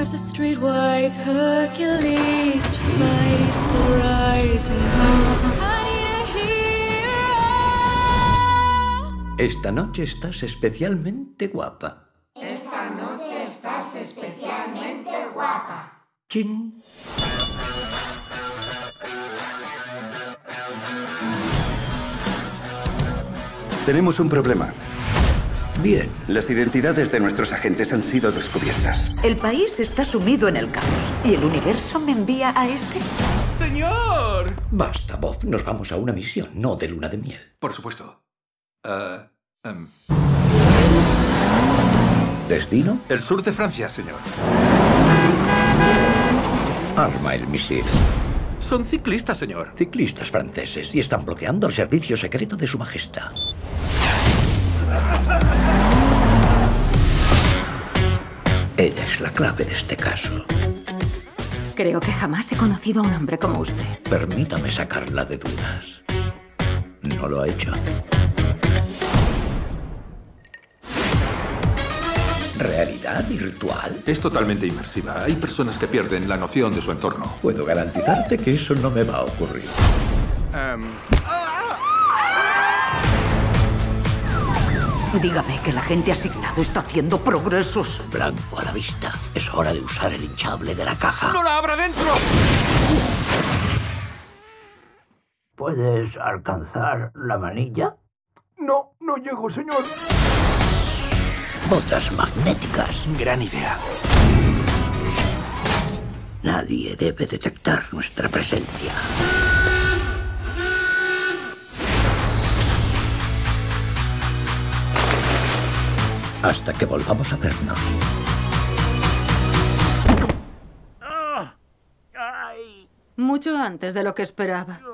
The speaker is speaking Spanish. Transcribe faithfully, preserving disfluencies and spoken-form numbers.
There's a streetwise Hercules to fight the rising sun. I need a hero. Esta noche estás especialmente guapa. Esta noche estás especialmente guapa. Chin. Tenemos un problema. Bien. Las identidades de nuestros agentes han sido descubiertas. El país está sumido en el caos. ¿Y el universo me envía a este? ¡Señor! Basta, Bob. Nos vamos a una misión, no de luna de miel. Por supuesto. Uh, um, ¿Destino? el sur de Francia, señor. Arma el misil. Son ciclistas, señor. Ciclistas franceses y están bloqueando el servicio secreto de su majestad. Ella es la clave de este caso. Creo que jamás he conocido a un hombre como usted. Permítame sacarla de dudas. No lo ha hecho. ¿Realidad virtual? Es totalmente inmersiva. Hay personas que pierden la noción de su entorno. Puedo garantizarte que eso no me va a ocurrir. Um, Dígame que el agente asignado está haciendo progresos. Blanco a la vista. Es hora de usar el hinchable de la caja. ¡No la abra dentro! ¿Puedes alcanzar la manilla? No, no llego, señor. Botas magnéticas. Gran idea. Nadie debe detectar nuestra presencia. Hasta que volvamos a vernos. Mucho antes de lo que esperaba.